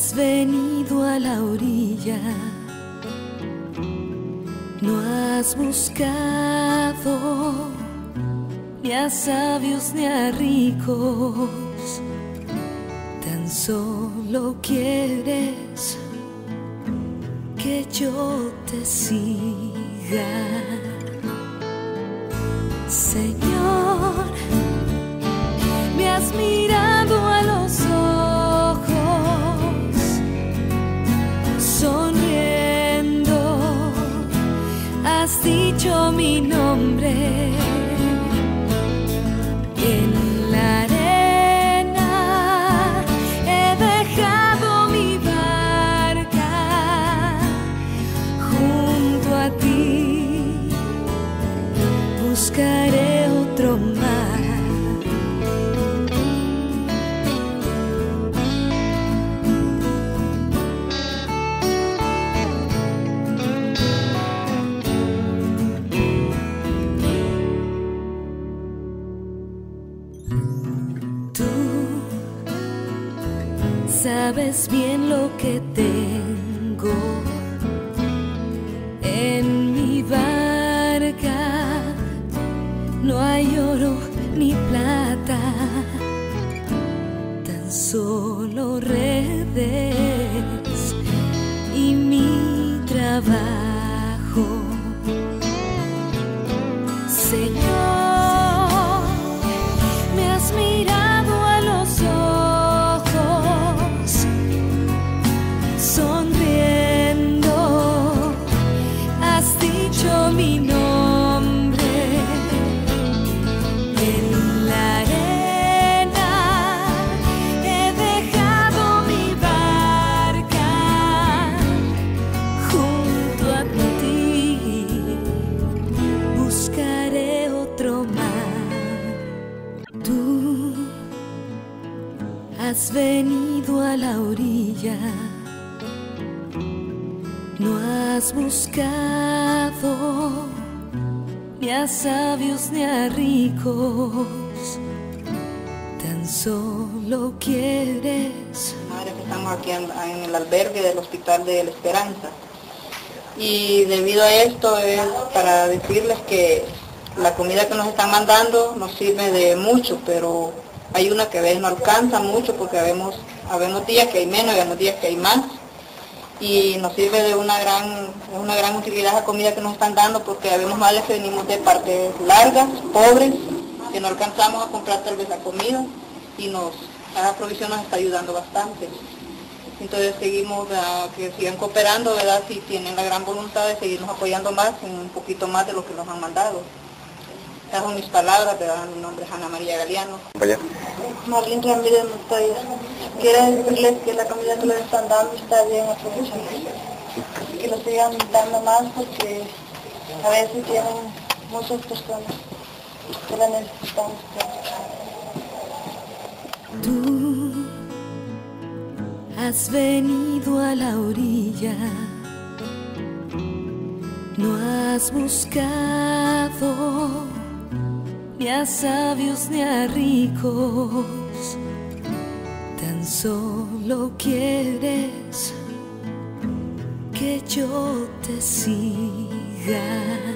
Has venido a la orilla, no has buscado ni a sabios ni a ricos, tan solo quieres que yo te siga. Señor, me has mirado a los ojos, sonriendo, has dicho mi nombre. En la arena he dejado mi barca, junto a ti buscaré otro mar. Sabes bien lo que tengo en mi barca, no hay oro ni plata, tan solo redes y mi trabajo. Señor, me has mirado a los ojos, sonriendo, has dicho mi nombre. En la arena he dejado mi barca, junto a ti buscaré otro mar. Tú has venido a la orilla, no has buscado ni a sabios ni a ricos, tan solo quieres. Madre, que estamos aquí en el albergue del Hospital de la Esperanza, y debido a esto es para decirles que la comida que nos están mandando nos sirve de mucho, pero hay una que a veces no alcanza mucho porque habemos días que hay menos y habemos días que hay más, y nos sirve de una gran utilidad la comida que nos están dando, porque habemos madres que venimos de partes largas, pobres, que no alcanzamos a comprar tal vez la comida, y esa provisión nos está ayudando bastante. Entonces seguimos que sigan cooperando, ¿verdad? Si tienen la gran voluntad de seguirnos apoyando más, en un poquito más de lo que nos han mandado. Esas son mis palabras, ¿verdad? Mi nombre es Ana María Galeano. Vaya. Marlene Ramírez Montoya. Quiero decirles que la comida que les están dando está bien aprovechada. Que lo sigan dando más, porque a veces tienen muchas personas que la necesitamos. Tú has venido a la orilla, no has buscado ni a sabios ni a ricos, tan solo quieres que yo te siga.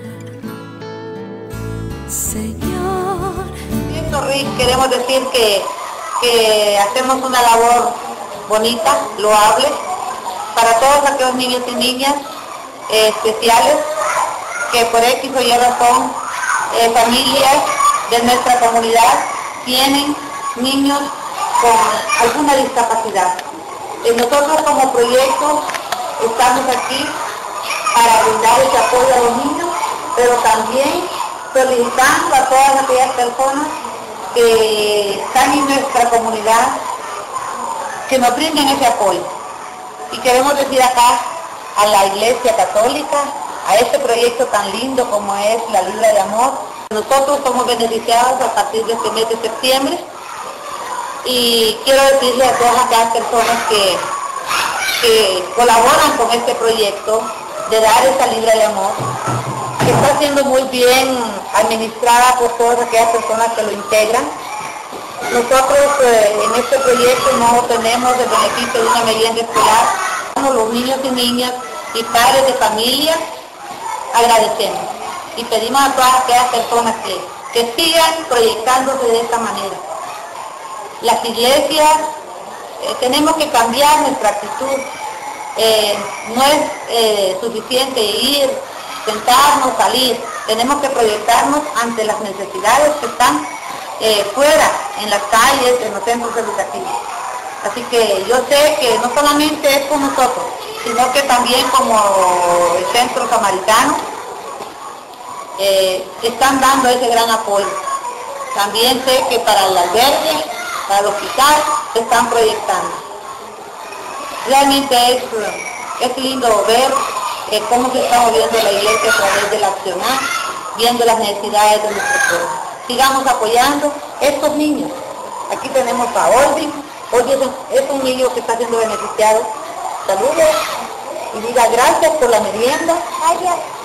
Señor, queremos decir que hacemos una labor bonita, loable, para todos aquellos niños y niñas especiales que por X o Y razón, familias de nuestra comunidad tienen niños con alguna discapacidad. Nosotros como proyecto estamos aquí para brindar ese apoyo a los niños, pero también solicitando a todas aquellas personas que están en nuestra comunidad que nos brinden ese apoyo. Y queremos decir acá a la Iglesia Católica, a este proyecto tan lindo como es la Libra de Amor. Nosotros somos beneficiados a partir de este mes de septiembre, y quiero decirle a todas aquellas personas que colaboran con este proyecto de dar esa Libra de Amor, que está siendo muy bien administrada por todas aquellas personas que lo integran, Nosotros en este proyecto no tenemos el beneficio de una merienda escolar. Los niños y niñas y padres de familia agradecemos y pedimos a todas aquellas personas que sigan proyectándose de esta manera. Las iglesias, tenemos que cambiar nuestra actitud. No es suficiente ir, sentarnos, salir. Tenemos que proyectarnos ante las necesidades que están fuera, en las calles, en los centros educativos. Así que yo sé que no solamente es con nosotros, sino que también como el Centro Samaritano están dando ese gran apoyo. También sé que para el albergue, para el hospital, se están proyectando. Realmente es lindo ver cómo se está moviendo la iglesia a través del accionar, viendo las necesidades de nuestro pueblo. Sigamos apoyando a estos niños. Aquí tenemos a Olvin. Oye, es un niño que está siendo beneficiado. Saludos y diga gracias por la merienda. Gracias.